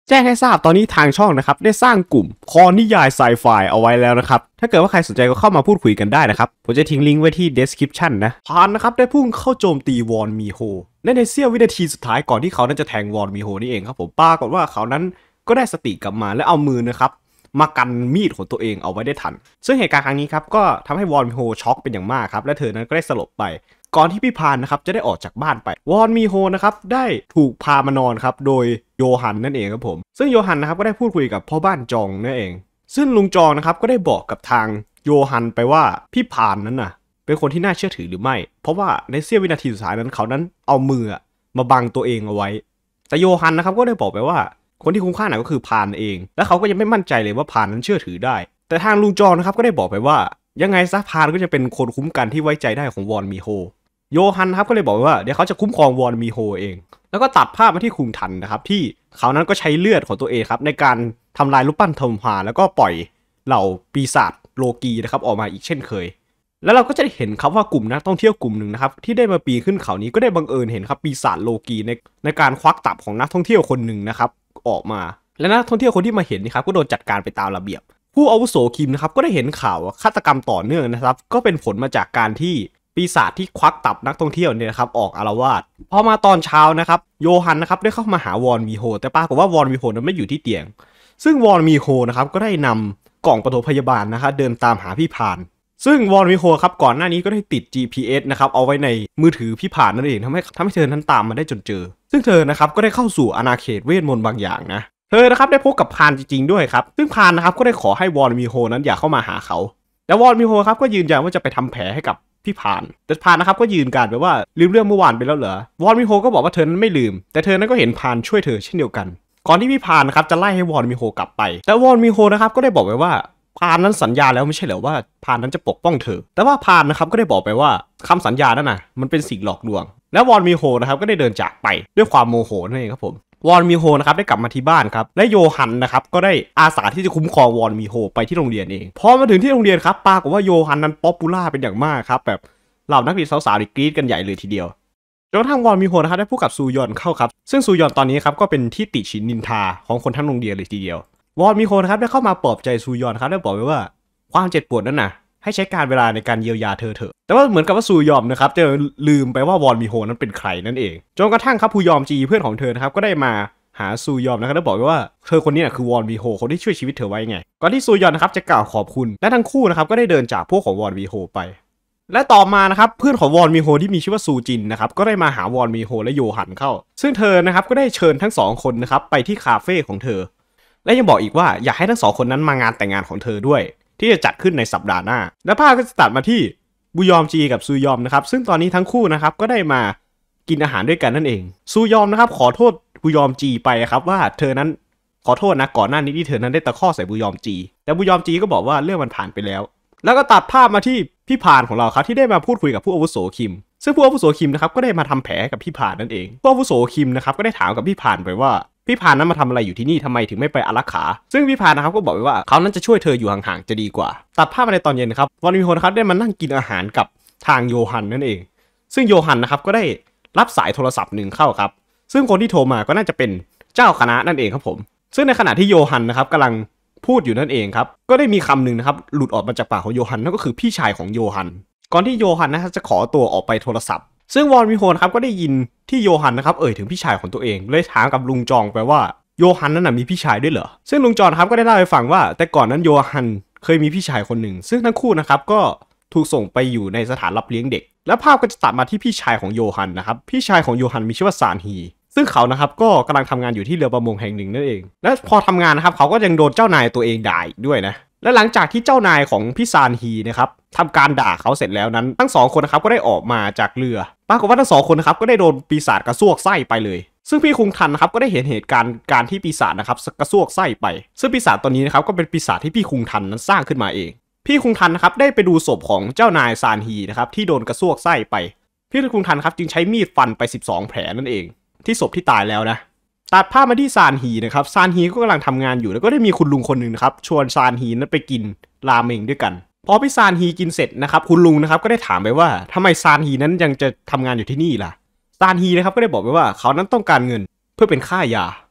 แจ้งให้ทราบตอนนี้ทางช่องนะครับได้สร้างกลุ่มคอนิยายไซไฟเอาไว้แล้วนะครับถ้าเกิดว่าใครสนใจก็เข้ามาพูดคุยกันได้นะครับผมจะทิ้งลิงก์ไว้ที่ description นะพานนะครับได้พุ่งเข้าโจมตีวอนมีโฮในเสี้ยววินาทีสุดท้ายก่อนที่เขานั้นจะแทงวอนมีโฮนี่เองครับผมปรากฏว่าเขานั้นก็ได้สติกลับมาและเอามือนะครับมากันมีดของตัวเองเอาไว้ได้ทันซึ่งเหตุการณ์ครั้งนี้ครับก็ทำให้วอนมีโฮช็อกเป็นอย่างมากครับและเธอนั้นก็ได้สลบไปก่อนที่พี่พานนะครับจะได้ออกจากบ้านไปวอนมีโฮนะครับได้ถูกพามานอนครับโดยโยฮันนั่นเองครับผมซึ่งโยฮันนะครับก็ได้พูดคุยกับพ่อบ้านจองนั่นเองซึ่งลุงจองนะครับก็ได้บอกกับทางโยฮันไปว่าพี่พานนั้นน่ะเป็นคนที่น่าเชื่อถือหรือไม่เพราะว่าในเสี้ยววินาทีสุดท้ายนั้นเขานั้นเอามือมาบังตัวเองเอาไว้แต่โยฮันนะครับก็ได้บอกไปว่าคนที่คุ้มค่าหน่อยก็คือพานเองและเขาก็ยังไม่มั่นใจเลยว่าพานนั้นเชื่อถือได้แต่ทางลุงจองนะครับก็ได้บอกไปว่ายังไงซะพานก็จะเป็นคนคุ้มกันที่ไว้ใจได้ของวอนมีโฮโยฮันครับก็เลยบอกว่าเดี๋ยวเขาจะคุ้มครองวอนมีโฮเองแล้วก็ตัดภาพมาที่คุงทันนะครับที่เขานั้นก็ใช้เลือดของตัวเองครับในการทำลายรูปปั้นทมฮาแล้วก็ปล่อยเหล่าปีศาจโลกีนะครับออกมาอีกเช่นเคยแล้วเราก็จะได้เห็นครับว่ากลุ่มนักท่องเที่ยวกลุ่มหนึ่งนะครับที่ได้มาปีนขึ้นเขานี้ก็ได้บังเอิญเห็นครับปีศาจโลกีในการควักตับของนักท่องเที่ยวคนหนึ่งนะครับออกมาและนักท่องเที่ยวคนที่มาเห็นนี่ครับก็โดนจัดการไปตามระเบียบผู้อาวุโสคิมนะครับก็ได้เห็นข่าวฆาตกรรมต่อเนื่องนะครับก็เป็นผลมาจากการที่ปีศาจที่ควักตับนักท่องเที่ยวเนี่ยนะครับออกอาละวาดพอมาตอนเช้านะครับโยฮันนะครับได้เข้ามาหาวอนมีโฮแต่ปรากฏว่าวอนมีโฮนั้นไม่อยู่ที่เตียงซึ่งวอนมีโฮนะครับก็ได้นำกล่องปฐมพยาบาลนะครับเดินตามหาพี่พานซึ่งวอนมีโฮครับก่อนหน้านี้ก็ได้ติด GPS นะครับเอาไว้ในมือถือพี่พานนั่นเองทำให้เธอนั้นตามมาได้จนเจอซึ่งเธอนะครับก็ได้เข้าสู่อาณาเขตเวทมนต์บางอย่างนะเธอนะครับได้พบกับพานจริงๆด้วยครับซึ่งพานนะครับก็ได้ขอให้วอนมีโฮนั้นอย่าเข้ามาหาเขาแต่วอนมีโฮครับก็ยืนยันว่าจะไปทำแผลให้กับพี่พานแต่พานนะครับก็ยืนการไปว่าลืมเรื่องเมื่อวานไปแล้วเหรอวอนมีโฮก็บอกว่าเธอนั้นไม่ลืมแต่เธอนั้นก็เห็นพานช่วยเธอเช่นเดียวกันก่อนที่พี่พานนะครับจะไล่ให้วอนมีโฮกลับไปแต่วอนมีโฮนะครับก็ได้บอกไว้ว่าพานนั้นสัญญาแล้วไม่ใช่เหรอว่าพานนั้นจะปกป้องเธอแต่ว่าพานนะครับก็ได้บอกไปว่าคำสัญญานั่นน่ะมันเป็นสิ่งหลอกลวงแล้ววอนมีโฮนะครับก็ได้เดินจากไปด้วยความโมโหนั่นเองครับผมวอนมีโฮนะครับได้กลับมาที่บ้านครับและโยฮันนะครับก็ได้อาสาที่จะคุ้มครองวอนมีโฮไปที่โรงเรียนเองพอมาถึงที่โรงเรียนครับปรากฏว่าโยฮันนั้นป๊อปปูล่าเป็นอย่างมากครับแบบเหล่านักเรียนสาวๆกรี๊ดกันใหญ่เลยทีเดียวจนกระทั่งวอนมีโฮนะครับได้พูดกับซูยอนเข้าครับซึ่งซูยอนตอนนี้ครับก็เป็นที่ติฉินนินทาของคนทั้งโรงเรียนเลยทีเดียววอนมีโฮนะครับได้เข้ามาปลอบใจซูยอนครับได้บอกไว้ว่าความเจ็บปวดนั้นน่ะให้ใช้การเวลาในการเยียวยาเธอเถอะแต่ว่าเหมือนกับว่าซูยอมนะครับจะลืมไปว่าวอนมีโฮนั้นเป็นใครนั่นเองจนกระทั่งครับพูยอมจีเพื่อนของเธอนะครับก็ได้มาหาซูยอมนะครับแล้วบอกว่าเธอคนนี้คือวอนวีโฮคนที่ช่วยชีวิตเธอไว้ไงก่อนที่ซูยอนนะครับจะกล่าวขอบคุณและทั้งคู่นะครับก็ได้เดินจากพวกของวอนวีโฮไปและต่อมานะครับเพื่อนของวอนวีโฮที่มีชื่อว่าซูจินนะครับก็ได้มาหาวอนวีโฮและโยฮันเข้าซึ่งเธอนะครับก็ได้เชิญทั้งสองคนนะครับไปที่คาเฟ่ของเธอและยังบอกอีกว่าอยากให้ทั้งสองคนนั้นมางานแต่งงานของเธอด้วยที่จะจัดขึ้นในสัปดาห์หน้าและภาพก็จะตัดมาที่บุยอมจีกับซูยอมนะครับซึ่งตอนนี้ทั้งคู่นะครับก็ได้มากินอาหารด้วยกันนั่นเองซูยอมนะครับขอโทษบุยอมจีไปครับว่าเธอนั้นขอโทษนะก่อนหน้านี้ที่เธอนั้นได้ตะคอกใส่บุยอมจีแต่บุยอมจีก็บอกว่าเรื่องมันผ่านไปแล้วแล้วก็ตัดภาพมาที่พี่พานของเราครับที่ได้มาพูดคุยกับผู้อาวุโสคิมซึ่งผู้อาวุโสคิมนะครับก็ได้มาทำแผลกับพี่พานนั่นเองผู้อาวุโสคิมนะครับก็ได้ถามกับพี่พานไปว่าพี่พานนั้นมาทำอะไรอยู่ที่นี่ทำไมถึงไม่ไปอารักขาซึ่งพี่พานนะครับก็บอกไว้ว่าเขานั้นจะช่วยเธออยู่ห่างๆจะดีกว่าตัดภาพมาในตอนเย็นครับวอนมีโฮนะครับได้มานั่งกินอาหารกับทางโยฮันนั่นเองซึ่งโยฮันนะครับก็ได้รับสายโทรศัพท์หนึ่งเข้าครับซึ่งคนที่โทรมาก็น่าจะเป็นเจ้าคณะนั่นเองครับผมซึ่งในขณะที่โยฮันนะครับกำลังพูดอยู่นั่นเองครับก็ได้มีคำหนึ่งนะครับหลุดออกมาจากปากของโยฮันนั่นก็คือพี่ชายของโยฮันก่อนที่โยฮันนะครับจะขอตัวออกไปโทรศัพท์ซึ่งวอนมีโฮนะครับก็ได้ยินที่โยฮันนะครับถึงพี่ชายของตัวเองเลยถามกับลุงจองไปว่าโยฮันนั้นมีพี่ชายด้วยเหรอซึ่งลุงจองครับก็ได้เล่าให้ฟังว่าแต่ก่อนนั้นโยฮันเคยมีพี่ชายคนหนึ่งซึ่งทั้งคู่นะครับก็ถูกส่งไปอยู่ในสถานรับเลี้ยงเด็กและภาพก็จะตัดมาที่พี่ชายของโยฮันนะครับพี่ชายของโยฮันมีชื่อว่าซานฮีซึ่งเขานะครับก็กำลังทำงานอยู่ที่เรือประมงแห่งหนึ่งนั่นเองและพอทำงานนะครับเขาก็ยังโดนเจ้านายตัวเองด่าด้วยนะและหลังจากที่เจ้านายของพี่ซานฮีนะครับทำการด่าเขาเสร็จแล้วนั้นทั้งสองคนนะครับก็ได้ออกมาจากเรือปรากฏว่าทั้งสองคนนะครับก็ได้โดนปีศาจกระซวกไส้ไปเลยซึ่งพี่คุงทันนะครับก็ได้เห็นเหตุการณ์ที่ปีศาจนะครับกระซวกไส้ไปซึ่งปีศาจตัวนี้นะครับก็เป็นปีศาจที่พี่คุงทันนั้นสร้างขึ้นมาเองพี่คุงทันนะครับได้ไปดูศพของเจ้านายซานฮีนะครับที่โดนกระซวกไส้ไปพี่คุงทันครับจึงใช้มีดฟันไป12แผลนั่นเองที่ศพที่ตายแล้วนะตัดภาพมาที่ซานฮีนะครับซานฮีก็กำลังทำงานอยู่แล้วก็ได้มีคุณลุงคนหนึ่งนะครับชวนซานฮีนั้นไปกินราเมงด้วยกันพอพี่ซานฮีกินเสร็จนะครับคุณลุงนะครับก็ได้ถามไปว่าทำไมซานฮีนั้นยังจะทำงานอยู่ที่นี่ล่ะซานฮีนะครับก็ได้บอกไปว่าเขานั้นต้องการเงินเพื่อเป็นค่ายา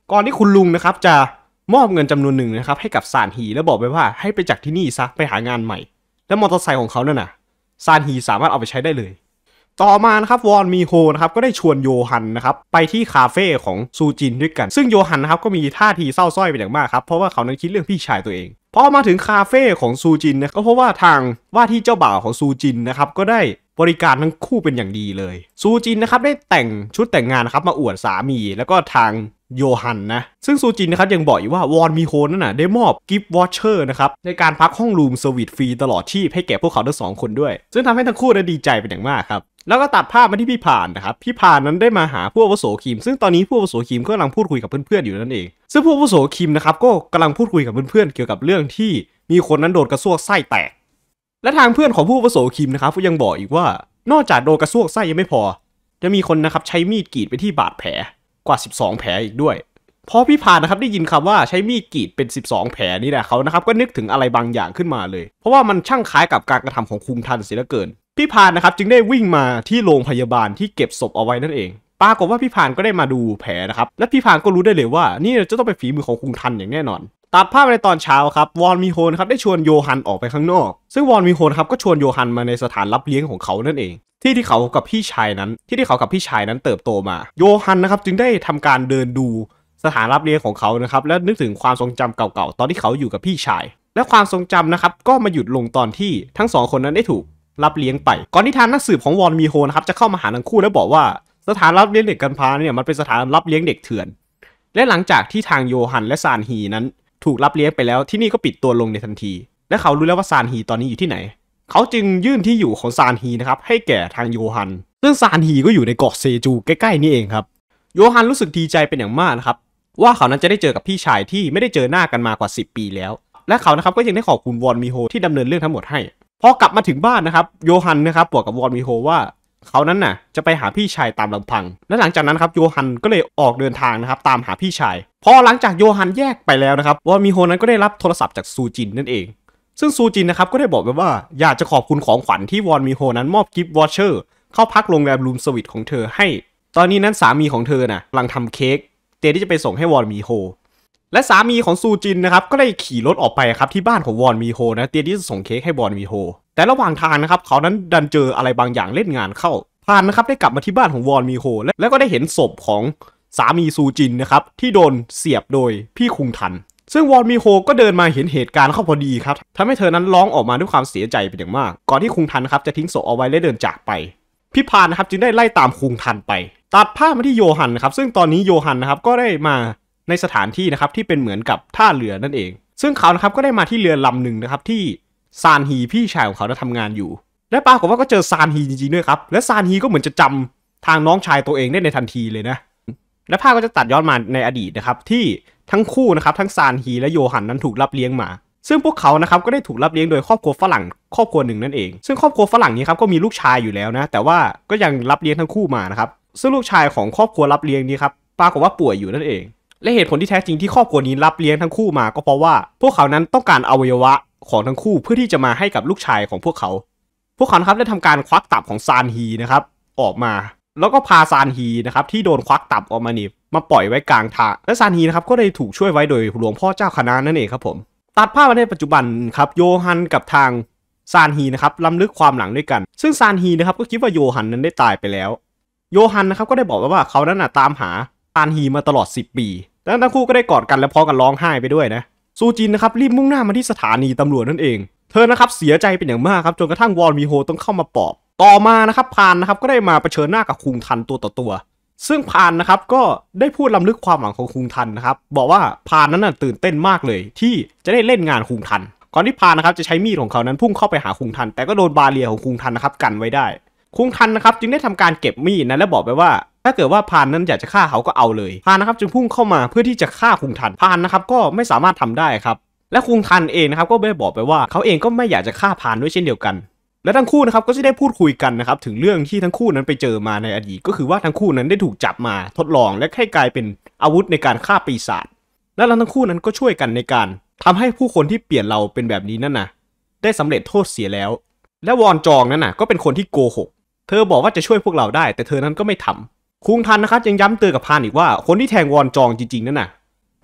ก่อนที่คุณลุงนะครับจะมอบเงินจำนวนหนึ่งนะครับให้กับซานฮีแล้วบอกไปว่าให้ไปจากที่นี่ซะไปหางานใหม่และมอเตอร์ไซค์ของเขานั่นน่ะซานฮีสามารถเอาไปใช้ได้เลยต่อมานะครับวอนมีโฮนะครับก็ได้ชวนโยฮันนะครับไปที่คาเฟ่ของซูจินด้วยกันซึ่งโยฮันนะครับก็มีท่าทีเศร้าส้อยเป็นอย่างมากครับเพราะว่าเขานั้นคิดเรื่องพี่ชายตัวเองพอมาถึงคาเฟ่ของซูจินนะก็เพราะว่าทางว่าที่เจ้าบ่าวของซูจินนะครับก็ได้บริการทั้งคู่เป็นอย่างดีเลยซูจินนะครับได้แต่งชุดแต่งงานนะครับมาอวดสามีแล้วก็ทางโยฮันนะซึ่งซูจินนะครับยังบอกอยู่ว่าวอนมีโฮนั่นน่ะได้มอบกิฟต์วอชเชอร์นะครับในการพักห้องรูมเซอร์วิสฟรีตลอดชีพให้แก่พวกเขาทั้ง2 คนด้วยซึ่งทำให้ทั้งคู่นั้นดีใจเป็นอย่างมากครับแล้วก็ตัดภาพมาที่พี่พานนะครับพี่พานนั้นได้มาหาผู้อาวุโสคิมซึ่งตอนนี้ผู้อาวุโสคิมก็กำลังพูดคุยกับเพื่อนๆอยู่นั่นเองซึ่งผู้อาวุโสคิมนะครับก็กำลังพูดคุยกับเพื่อนๆเกี่ยวกับเรื่องที่มีคนนั้นโดนกระซวกไส้แตกและทางเพื่อนของผู้อาวุโสคิมนะครับก็ยังบอกอีกว่านอกจากโดนกระซวกไส้ยังไม่พอจะมีคนนะครับใช้มีดกรีดไปที่บาดแผลกว่า12 แผลอีกด้วยพอพี่พานนะครับได้ยินคำว่าใช้มีดกรีดเป็น12 แผลนี่แหละเขานะครับก็นึกถึงอะไรบางอย่างขึ้นมาเลยเพราะว่ามันช่างคล้ายกับการกระทำของคุงทันเสียเหลือเกินพี่พานนะครับจึงได้วิ่งมาที่โรงพยาบาลที่เก็บศพเอาไว้นั่นเองปรากฏว่าพี่พานก็ได้มาดูแผลนะครับและพี่พานก็รู้ได้เลยว่านี่จะต้องเป็นฝีมือของคุงทันอย่างแน่นอนตัดภาพในตอนเช้าครับวอนมีโฮนะครับได้ชวนโยฮันออกไปข้างนอกซึ่งวอนมีโฮนะครับก็ชวนโยฮันมาในสถานรับเลี้ยงของเขานั่นเองที่เขากับพี่ชายนั้นเติบโตมาโยฮันนะครับจึงได้ทำการเดินดูสถานรับเลี้ยงของเขานะครับและนึกถึงความทรงจำเก่าๆตอนที่เขาอยู่กับพี่ชายและความทรงจำนะครับก็มาหยุดลงตอนที่ทั้ง2 คนนั้นได้ถูกรับเลี้ยงไปก่อนที่ทางนักสืบของวอนมีโฮนะครับจะเข้ามาหาทั้งคู่แล้วบอกว่าสถานรับเลี้ยงเด็กกำพร้าเนี่ยมันเป็นสถานรับเลี้ยงเด็กเถื่อนและหลังจากที่ทางโยฮันและซานฮีนั้นถูกรับเลี้ยงไปแล้วที่นี่ก็ปิดตัวลงในทันทีและเขารู้แล้วว่าซานฮีตอนนี้อยู่ที่ไหนเขาจึงยื่นที่อยู่ของซานฮีนะครับให้แก่ทางโยฮันซึ่งซานฮีก็อยู่ในเกาะเซจูใกล้ๆนี่เองครับโยฮันรู้สึกดีใจเป็นอย่างมากนะครับว่าเขานั้นจะได้เจอกับพี่ชายที่ไม่ได้เจอหน้ากันมากว่า10 ปีแล้วและเขานะครับก็ยังได้ขอบคุณวอนมีโฮที่ดำเนินเรื่องทั้งหมดให้พอกลับมาถึงบ้านนะครับโยฮันนะครับบอกกับวอนมีโฮว่าเขานั้นน่ะจะไปหาพี่ชายตามลำพังและหลังจากนั้นครับโยฮันก็เลยออกเดินทางนะครับตามหาพี่ชายพอหลังจากโยฮันแยกไปแล้วนะครับวอนมีโฮนั้นก็ได้รับโทรศัพท์จากซูจินนั่นเองซึ่งซูจินนะครับก็ได้บอกไปว่าอยากจะขอบคุณของขวัญที่วอนมีโฮนั้นมอบกิฟต์วอชเชอร์เข้าพักโรงแรมรูมสวิทของเธอให้ตอนนี้นั้นสามีของเธอน่ะกำลังทำเค้กเตรียมที่จะไปส่งให้วอนมีโฮและสามีของซูจินนะครับก็ได้ขี่รถออกไปครับที่บ้านของวอนมีโฮนะเตรียมที่จะส่งเค้กให้วอนมีโฮแต่ระหว่างทางนะครับเขานั้นดันเจออะไรบางอย่างเล่นงานเข้าพานนะครับได้กลับมาที่บ้านของวอนมีโฮแล้วก็ได้เห็นศพของสามีซูจินนะครับที่โดนเสียบโดยพี่คุงทันซึ่งวอนมีโฮก็เดินมาเห็นเหตุการณ์เข้าพอดีครับทำให้เธอนั้นร้องออกมาด้วยความเสียใจเป็นอย่างมากก่อนที่คุงทันนะครับจะทิ้งศพเอาไว้และเดินจากไปพี่พานนะครับจึงได้ไล่ตามคุงทันไปตัดภาพมาที่โยฮันนะครับซึ่งตอนนี้โยฮันนะครับก็ได้มาในสถานที่นะครับที่เป็นเหมือนกับท่าเรือนั่นเองซึ่งเขานะครับก็ได้มาที่เรือลำหนึ่งนะครับที่ซานฮีพี่ชายของเขาทำงานอยู่และปรากฏว่าก็เจอซานฮีจริงๆด้วยครับและซานฮีก็เหมือนจะจำทางน้องชายตัวเองได้ในทันทีเลยนะและภาพก็จะตัดย้อนมาในอดีตนะครับที่ทั้งคู่นะครับทั้งซานฮีและโยฮันนั้นถูกรับเลี้ยงมาซึ่งพวกเขานะครับก็ได้ถูกรับเลี้ยงโดยครอบครัวฝรั่งครอบครัวหนึ่งนั่นเองซึ่งครอบครัวฝรั่งนี้ครับก็มีลูกชายอยู่แล้วนะแต่ว่าก็ยังรับเลี้ยงทั้งคู่มานะครับซึ่งลูกชายของครอบครัวรับเลี้ยงนี้ครับปรากฏว่าป่วยอยู่นั่นเองและเหตุผลที่แท้จริงที่ครอบครัวนี้รับเลี้ยงทั้งคู่มาก็เพราะว่าพวกเขานั้นต้องการอวัยวะของทั้งคู่เพื่อที่จะมาให้กับลูกชายของพวกเขานะครับได้ทำการควักตับของซานฮีนะครับออกมาแล้วก็พาซานฮีนะครับที่โดนควักตับออกมานี่มาปล่อยไว้กลางทางและซานฮีนะครับก็ได้ถูกช่วยไว้โดยหลวงพ่อเจ้าคณะนั่นเองครับผมตัดภาพมาในปัจจุบันครับโยฮันกับทางซานฮีนะครับล้ำลึกความหลังด้วยกันซึ่งซานฮีนะครับก็คิดว่าโยฮันนั้นได้ตายไปแล้วโยฮันนะครับก็ได้บอกว่าเขานั้นตามหาซานฮีมาตลอด10 ปีแล้วทั้งคู่ก็ได้กอดกันและพร้อมกันร้องไห้ไปด้วยนะซูจินนะครับรีบมุ่งหน้ามาที่สถานีตำรวจนั่นเองเธอนะครับเสียใจเป็นอย่างมากครับจนกระทั่งวอนมีโฮต้องเข้ามาปลอบต่อมานะครับพานนะครับก็ได้มาเผชิญหน้ากับคุงทันตัวต่อตัวซึ่งพานนะครับก็ได้พูดล้ำลึกความหวังของคุงทันนะครับบอกว่าพานนั้นตื่นเต้นมากเลยที่จะได้เล่นงานคุงทันก่อนที่พานนะครับจะใช้มีดของเขานั้นพุ่งเข้าไปหาคุงทันแต่ก็โดนบาเรียของคุงทันนะครับกันไว้ได้คุงทันนะครับจึงได้ทำการเก็บมีดนะและบอกไปว่าถ้าเกิดว่าพานนั้นอยากจะฆ่าเขาก็เอาเลยพานนะครับจึงพุ่งเข้ามาเพื่อที่จะฆ่าคุงทันพานนะครับก็ไม่สามารถทำได้ครับและคุงทันเองนะครับก็ได้บอกไปว่าเขาเองก็ไม่อยากจะฆ่าพานด้วยเช่นเดียวกันและทั้งคู่นะครับก็จะได้พูดคุยกันนะครับถึงเรื่องที่ทั้งคู่นั้นไปเจอมาในอดีตก็คือว่าทั้งคู่นั้นได้ถูกจับมาทดลองและให้กลายเป็นอาวุธในการฆ่าปีศาจและทั้งคู่นั้นก็ช่วยกันในการทำให้ผู้คนที่เปลี่ยนเราเป็นแบบนี้นั่นนะได้สำเร็จโทษเสียแล้วและวอนจองนั้นก็เป็นคนที่โกหกเธอบอกว่าจะช่วยพวกเราได้แต่เธอนั้นก็ไม่ทำคุงทันนะครับยังย้ำเตือนกับพานอีกว่าคนที่แทงวอนจองจริงๆนั่น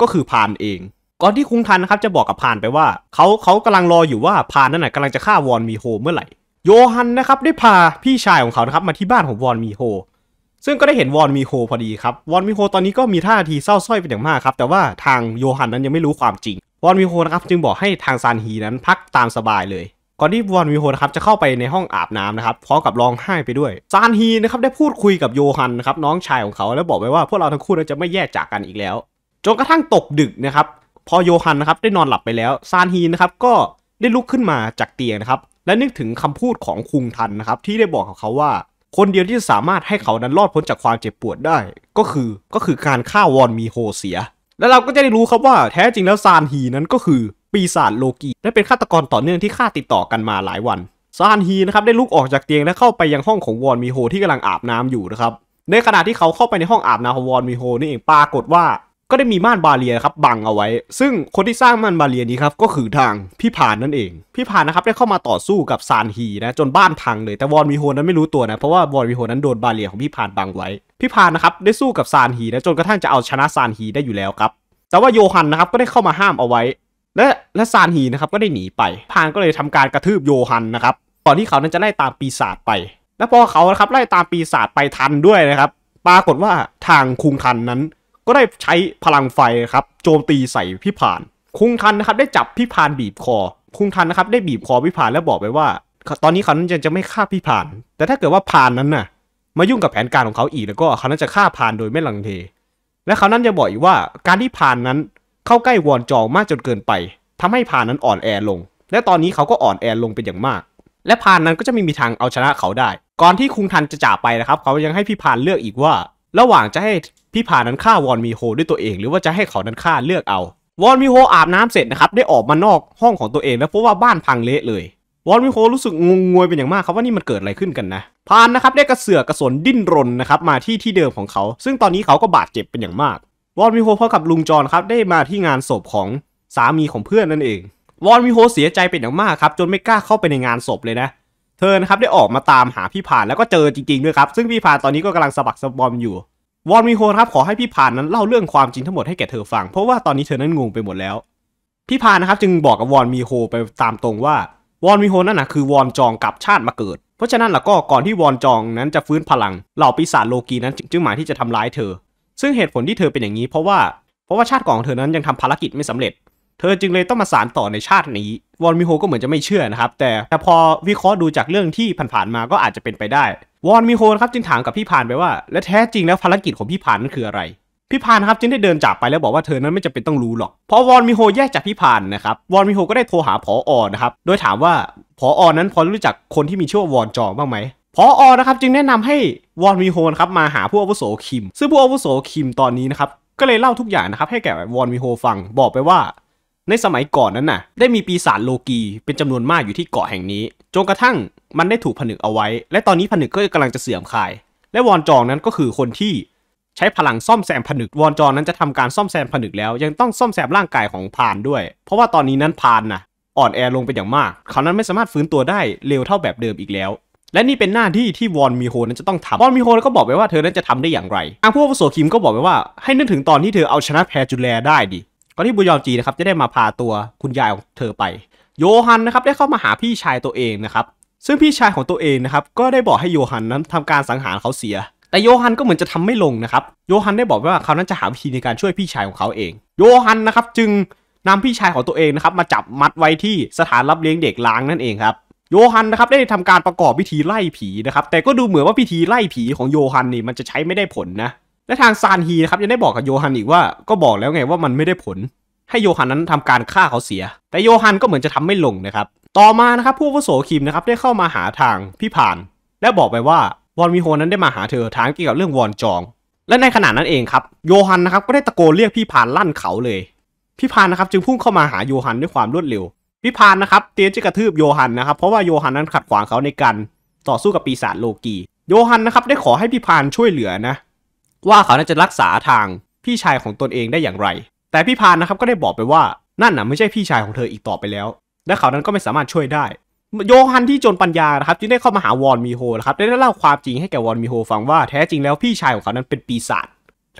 ก็คือพานเองก่อนที่คุงทันนะครับจะบอกกับพานไปว่าเขากำลังรออยู่ว่าพานนั้นกำลังจะฆ่าวอนมีโฮเมื่อไหร่โยฮันนะครับได้พาพี่ชายของเขานะครับมาที่บ้านของวอนมีโฮซึ่งก็ได้เห็นวอนมีโฮพอดีครับวอนมีโฮตอนนี้ก็มีท่าทีเศร้าส้อยเป็นอย่างมากครับแต่ว่าทางโยฮันนั้นยังไม่รู้ความจริงวอนมีโฮนะครับจึงบอกให้ทางซานฮีนั้นพักตามสบายเลยก่อนที่วอนมีโฮนะครับจะเข้าไปในห้องอาบน้ำนะครับพร้อมกับร้องไห้ไปด้วยซานฮีนะครับได้พูดคุยกับโยฮันนะครับน้องชายของเขาแล้วบอกไว้ว่าพวกเราทั้งคู่จะไม่แยกจากกันอีกแล้วจนกระทั่งตกดึกนะครับพอโยฮันนะครับได้นอนหลับไปแล้วซานฮีนะครับก็ได้ลุกขึ้นมาจากเตียงนะครับและนึกถึงคำพูดของคุงทันนะครับที่ได้บอกกับเขาว่าคนเดียวที่จะสามารถให้เขานั้นรอดพ้นจากความเจ็บปวดได้ก็คือการฆ่าวอนมีโฮเสียและเราก็จะได้รู้ครับว่าแท้จริงแล้วซานฮีนั้นก็คือปีศาจโลกีและเป็นฆาตกรต่อเนื่องที่ฆ่าติดต่อกันมาหลายวันซานฮีนะครับได้ลุกออกจากเตียงและเข้าไปยังห้องของวอนมีโฮที่กำลังอาบน้ำอยู่นะครับในขณะที่เขาเข้าไปในห้องอาบน้ำของวอนมีโฮนี่เองปรากฏว่าก็ได้มีม่านบาเรียครับบังเอาไว้ซึ่งคนที่สร้างม่านบาเรียนี้ครับก็คือทางพี่ผานนั่นเองพี่ผานนะครับได้เข้ามาต่อสู้กับซานฮีนะจนบ้านพังเลยแต่วอนมีโฮนั้นไม่รู้ตัวนะเพราะว่าวอนมีโฮนั้นโดนบาเรียของพี่ผานบังไว้พี่ผานนะครับได้สู้กับซานฮีนะจนกระทั่งจะเอาชนะซานฮีได้อยู่แล้วครับแต่ว่าโยฮันนะครับก็ได้เข้ามาห้ามเอาไว้และซานฮีนะครับก็ได้หนีไปผานก็เลยทำการกระทืบโยฮันนะครับก่อนที่เขานั้นจะไล่ตามปีศาจไปและพอเขานะครับไล่ตามปีศาจไปทันด้วยนะครับปรากฏว่าทางคุงทันนั้นก็ได้ใช้พลังไฟครับโจมตีใส่พี่ผานคุงทันนะครับได้จับพี่ผานบีบคอคุงทันนะครับได้บีบคอพี่ผานแล้วบอกไปว่าตอนนี้เขานั้นจะไม่ฆ่าพี่ผานแต่ถ้าเกิดว่าผานนั้นน่ะมายุ่งกับแผนการของเขาอีกแล้วก็เขานั้นจะฆ่าผานโดยไม่ลังเลและเขานั้นจะบอกอีกว่าการที่ผานนั้นเข้าใกล้วอนจองมากจนเกินไปทำให้ผานนั้นอ่อนแอลงและตอนนี้เขาก็อ่อนแอลงเป็นอย่างมากและผานนั้นก็จะไม่มีทางเอาชนะเขาได้ก่อนที่คุงทันจะจากไปนะครับเขายังให้พี่ผานเลือกอีกว่าระหว่างจะให้พี่ผานนั้นฆ่าวอนมีโฮด้วยตัวเองหรือว่าจะให้เขานั้นฆ่าเลือกเอาวอนมีโฮอาบน้ำเสร็จนะครับได้ออกมานอกห้องของตัวเองแล้วเพราะว่าบ้านพังเละเลยวอนมีโฮรู้สึกงงงวยเป็นอย่างมากครับว่านี่มันเกิดอะไรขึ้นกันนะพานนะครับได้กระเสือกกระสนดิ้นรนนะครับมาที่เดิมของเขาซึ่งตอนนี้เขาก็บาดเจ็บเป็นอย่างมากวอนมีโฮพร้อมกับลุงจอนครับได้มาที่งานศพของสามีของเพื่อนนั่นเองวอนมีโฮเสียใจเป็นอย่างมากครับจนไม่กล้าเข้าไปในงานศพเลยนะเธอนะครับได้ออกมาตามหาพี่ผานแล้วก็เจอจริงๆด้วยครับซึ่งพี่ผานตอนนี้ก็กำลังสะบักสะบอมอยู่วอนมีโฮครับขอให้พี่ผานนั้นเล่าเรื่องความจริงทั้งหมดให้แก่เธอฟังเพราะว่าตอนนี้เธอนั้นงงไปหมดแล้วพี่ผานนะครับจึงบอกกับวอนมีโฮไปตามตรงว่าวอนมีโฮนั่นนะคือวอนจองกับชาติมาเกิดเพราะฉะนั้นแล้วก็ก่อนที่วอนจองนั้นจะฟื้นพลังเหล่าปีศาจโลกีนั้นจึงหมายที่จะทำร้ายเธอซึ่งเหตุผลที่เธอเป็นอย่างนี้เพราะว่าชาติก่อนของเธอนั้นยังทำภารกิจไม่สำเร็จเธอจึงเลยต้องมาสานต่อในชาตินี้วอนมีโฮก็เหมือนจะไม่เชื่อนะครับแต่พอวิเคราะห์ดูจากเรื่องที่ผ่านๆมาก็อาจจะเป็นไปได้วอนมีโฮครับจึงถามกับพี่ผานไปว่าและแท้จริงแล้วภารกิจของพี่ผานนั้นคืออะไรพี่ผานครับจึงได้เดินจากไปแล้วบอกว่าเธอนั้นไม่จำเป็นต้องรู้หรอกพอวอนมีโฮแยกจากพี่ผานนะครับวอนมีโฮก็ได้โทรหาผอ.นะครับโดยถามว่าผอ.นั้นพอรู้จักคนที่มีชื่อว่าวอนจองบ้างไหมผอ.นะครับจึงแนะนำให้วอนมีโฮครับมาหาผู้อาวุโสคิมซึ่งผู้อาวุโสคิมตอนนี้นะครับก็เลยเล่าทุกอย่างนะครับให้แก่วอนมีโฮฟังบอกไปว่าในสมัยก่อนนั้นน่ะได้มีปีศาจโลกีเป็นจำนวนมากอยู่ที่เกาะแห่งนี้จนกระทั่งมันได้ถูกผนึกเอาไว้และตอนนี้ผนึกก็กำลังจะเสื่อมคลายและวอนจองนั้นก็คือคนที่ใช้พลังซ่อมแซมผนึกวอนจองนั้นจะทำการซ่อมแซมผนึกแล้วยังต้องซ่อมแซมร่างกายของพานด้วยเพราะว่าตอนนี้นั้นพานน่ะอ่อนแอลงเป็นอย่างมากเขานั้นไม่สามารถฟื้นตัวได้เร็วเท่าแบบเดิมอีกแล้วและนี่เป็นหน้าที่ที่วอนมีโฮนั้นจะต้องทำวอนมีโฮก็บอกไปว่าเธอนั้นจะทำได้อย่างไรทางผู้อาวุโสคิมก็บอกไปว่าให้นึกถึงตอนที่เธอเอาชนะแพรจุแลได้ดิก่อนที่บุยอนจีนะครับจะได้มาพาตัวคุณยายของเธอไปโยฮันนะครับได้เข้ามาหาพี่ชายตัวเองนะครับซึ่งพี่ชายของตัวเองนะครับก็ได้บอกให้โยฮันนั้นทำการสังหารเขาเสียแต่โยฮันก็เหมือนจะทำไม่ลงนะครับโยฮันได้บอกว่าเขานั้นจะหาวิธีในการช่วยพี่ชายของเขาเองโยฮันนะครับจึงนำพี่ชายของตัวเองนะครับมาจับมัดไว้ที่สถานรับเลี้ยงเด็กล้างนั่นเองครับโยฮันนะครับได้ทำการประกอบพิธีไล่ผีนะครับแต่ก็ดูเหมือนว่าพิธีไล่ผีของโยฮันนี่มันจะใช้ไม่ได้ผลนะและทางซานฮีนะครับยังได้บอกกับโยฮันอีกว่าก็บอกแล้วไงว่ามันไม่ได้ผลให้โยฮันนั้นทำการฆ่าเขาเสียแต่โยฮันก็เหมือนจะทำไม่ลงนะครับต่อมานะครับผู้อาวุโสคิมนะครับได้เข้ามาหาทางพี่ผานและบอกไปว่าวอนมีโฮนั้นได้มาหาเธอถามเกี่ยวกับเรื่องวอนจองและในขณะนั้นเองครับโยฮันนะครับก็ได้ตะโกนเรียกพี่ผานลั่นเขาเลยพี่ผานนะครับจึงพุ่งเข้ามาหาโยฮันด้วยความรวดเร็วพี่ผานนะครับเตรียมจะกระทืบโยฮันนะครับเพราะว่าโยฮันนั้นขัดขวางเขาในการต่อสู้กับปีศาจโลกีโยฮันนะครับได้ขอให้พี่ผานช่วยเหลือนะว่าเขาจะรักษาทางพี่ชายของตนเองได้อย่างไรแต่พี่ผานนะครับก็ได้บอกไปว่านั่นน่ะไม่ใช่พี่ชายของเธออีกต่อไปแล้วและเขานั้นก็ไม่สามารถช่วยได้โยฮันที่จนปัญญานะครับจึงได้เข้ามาหาวอนมีโฮนะครับได้เล่าความจริงให้แก่วอนมีโฮฟังว่าแท้จริงแล้วพี่ชายของเขานั้นเป็นปีศาจ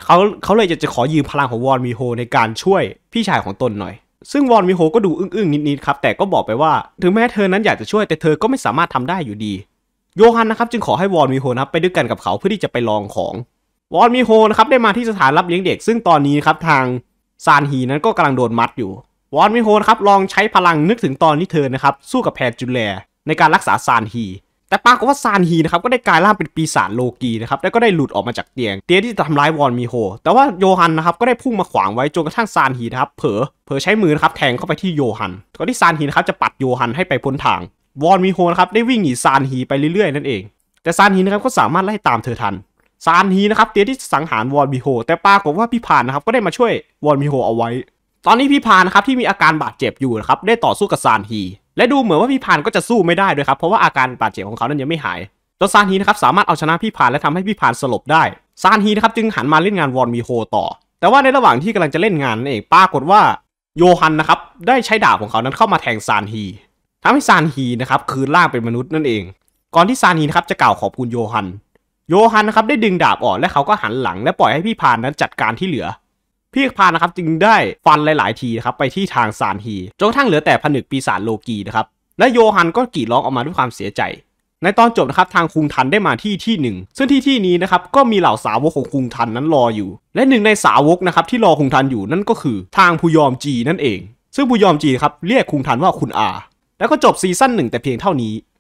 เขาเลยจะขอยืมพลังของวอนมิโฮในการช่วยพี่ชายของตนหน่อยซึ่งวอนมิโฮก็ดูอึ้งๆนิดๆครับแต่ก็บอกไปว่าถึงแม้เธอนั้นอยากจะช่วยแต่เธอก็ไม่สามารถทำได้อยู่ดีโยฮันนะครับจึงขอให้วอนมิโฮนะไปด้วยกันกับเขาเพื่อที่จะไปลองของวอนมิโฮนะครับได้มาที่สถานรับเลี้ยงเด็กซึ่งตอนนี้ครับทางซานฮีนั้นก็กำลังโดนมัดอยู่วอนมิโฮนะครับลองใช้พลังนึกถึงตอนที่เธอนะครับสู้กับแพนจูแลในการรักษาซานฮีแต่ปรากฏว่าซานฮีนะครับก็ได้กลายร่างเป็นปีศาจโลกีนะครับแล้วก็ได้หลุดออกมาจากเตียงที่จะทำร้ายวอนมิโฮแต่ว่าโยฮันนะครับก็ได้พุ่งมาขวางไว้จนกระทั่งซานฮีนะครับเผลอใช้มือนะครับแทงเข้าไปที่โยฮันก่อนที่ซานฮีนะครับจะปัดโยฮันให้ไปพ้นทางวอนมิโฮนะครับได้วิ่งหนีซานฮีไปเรื่อยๆนั่นเองแต่ซานฮีนะครับก็สามารถไล่ตามเธอทันซานฮีนะครับเตรียมที่จะสังหารวอนมิโฮแต่ปรากฏว่าพี่พานนะครับก็ได้มาช่วยวอนมิโฮเอาไว้ตอนนี้พี่พานนะครับที่มีอาการบาดเจ็บอยู่นะครับได้ต่อสู้กับซานฮีและดูเหมือนว่าพี่พานก็จะสู้ไม่ได้ด้วยครับเพราะว่าอาการบาดเจ็บของเขานั้นยังไม่หายจนซานฮีนะครับสามารถเอาชนะพี่พานและทำให้พี่พานสลบได้ซานฮีนะครับจึงหันมาเล่นงานวอนมิโฮต่อแต่ว่าในระหว่างที่กำลังจะเล่นงานนั่นเองปรากฏว่าโยฮันนะครับได้ใช้ดาบของเขานั้นเข้ามาแทงซานฮีทำให้ซานฮีนะครับคืนร่างเป็นมนุษย์นั่นเองก่อนที่ซานฮีนะครับจะกล่าวขอบคุณโยฮันนะครับได้ดึงดาบออกและเขาก็หันหลังและปล่อยให้พี่พานนั้นจัดการที่เหลือพี่พานนะครับจึงได้ฟันหลายๆทีนะครับไปที่ทางซานฮีจนกระทั่งเหลือแต่ผนึกปีศาจโลกีนะครับและโยฮันก็กรีดร้องออกมาด้วยความเสียใจในตอนจบนะครับทางคุงทันได้มาที่หนึ่งซึ่งที่นี้นะครับก็มีเหล่าสาวกของคุงทันนั้นรออยู่และหนึ่งในสาวกนะครับที่รอคุงทันอยู่นั่นก็คือทางพูยอมจีนั่นเองซึ่งพูยอมจีครับเรียกคุงทันว่าคุณอาแล้วก็จบซีซั่น1แต่เพียงเท่านี้